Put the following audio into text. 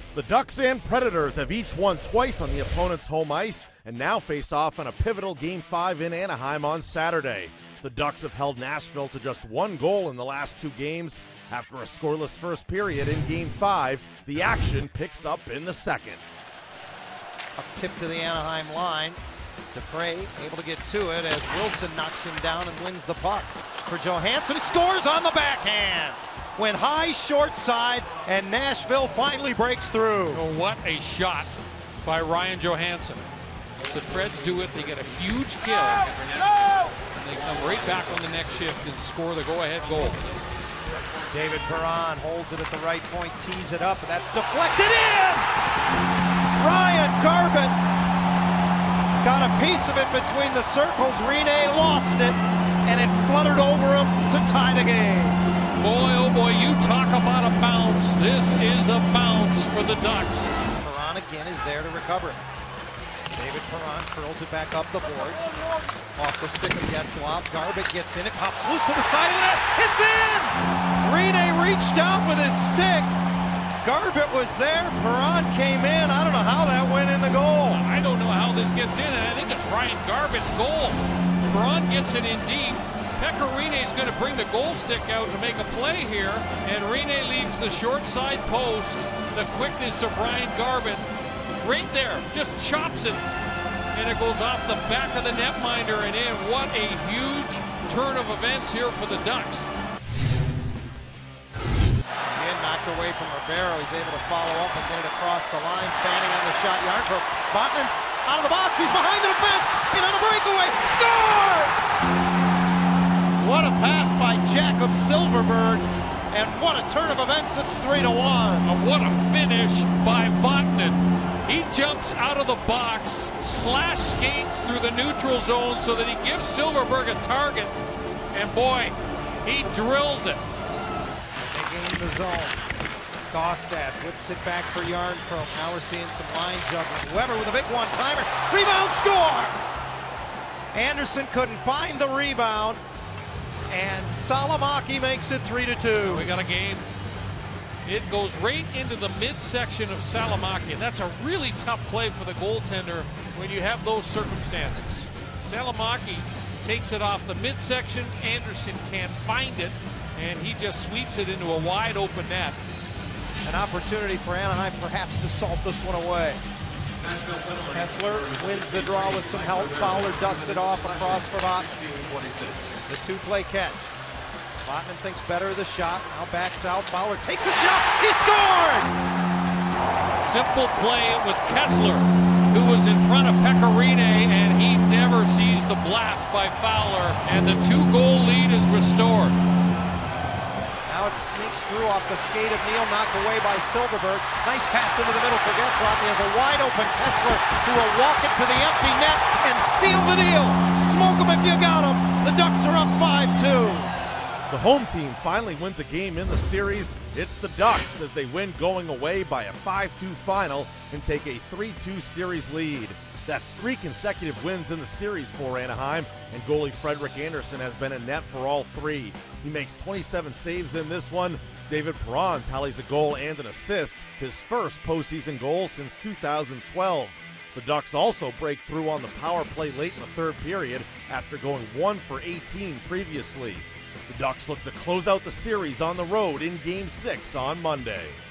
The Ducks and Predators have each won twice on the opponent's home ice and now face off on a pivotal Game 5 in Anaheim on Saturday. The Ducks have held Nashville to just one goal in the last two games. After a scoreless first period in Game 5, the action picks up in the second. Up tip to the Anaheim line. Dupre able to get to it as Wilson knocks him down and wins the puck. For Johansson, he scores on the backhand. Went high, short side, and Nashville finally breaks through. Oh, what a shot by Ryan Johansson. The Preds do it, they get a huge kill. And they come right back on the next shift and score the go-ahead goal. David Perron holds it at the right point, tees it up, and that's deflected in! Ryan Garbutt got a piece of it between the circles. Rinne lost it, and it fluttered over him to tie the game. Boy, oh boy, you talk about a bounce. This is a bounce for the Ducks. Perron again is there to recover it. David Perron curls it back up the boards. Off the stick of Getzlaf. Garbutt gets in it, pops loose to the side of the net. It's in! Rinne reached out with his stick. Garbutt was there. Perron came in. I don't know how that went in the goal. I don't know how this gets in, and I think it's Ryan Garbutt's goal. Perron gets it in deep. Pekka Rinne is going to bring the goal stick out to make a play here, and Rinne leaves the short side post. The quickness of Ryan Garbutt right there, just chops it, and it goes off the back of the netminder and in. What a huge turn of events here for the Ducks. Again, knocked away from Ribeiro. He's able to follow up and get it across the line. Fanning on the shot. Jarnkrok. Botman's out of the box. He's behind the defense. In on a breakaway. Score! What a pass by Jakob Silfverberg, and what a turn of events. It's 3-1. What a finish by Vatanen. He jumps out of the box, slash skates through the neutral zone so that he gives Silfverberg a target, and boy, he drills it. They gain the zone. Gaustad whips it back for Jarnkrok. Now we're seeing some line juggling. Weber with a big one-timer. Rebound, score! Anderson couldn't find the rebound, and Salomaki makes it 3-2. We got a game. It goes right into the midsection of Salomaki, and that's a really tough play for the goaltender when you have those circumstances. Salomaki takes it off the midsection. Anderson can't find it, and he just sweeps it into a wide open net. An opportunity for Anaheim perhaps to salt this one away. Kessler wins the draw with some help. Fowler dusts it off across for Vatanen. The two-play catch. Vatanen thinks better of the shot. Now backs out. Fowler takes a shot. He scored! Simple play. It was Kessler who was in front of Pekka Rinne, and he never sees the blast by Fowler, and the two-goal lead is restored. Now it sneaks through off the skate of Neal, knocked away by Silfverberg. Nice pass into the middle for Getzlaf. He has a wide-open Kessler who will walk it to the empty net and seal the deal. Smoke him if you got him. The Ducks are up 5-2. The home team finally wins a game in the series. It's the Ducks as they win going away by a 5-2 final and take a 3-2 series lead. That's 3 consecutive wins in the series for Anaheim, and goalie Frederik Andersen has been in net for all 3. He makes 27 saves in this one. David Perron tallies a goal and an assist, his first postseason goal since 2012. The Ducks also break through on the power play late in the third period after going 1 for 18 previously. The Ducks look to close out the series on the road in Game 6 on Monday.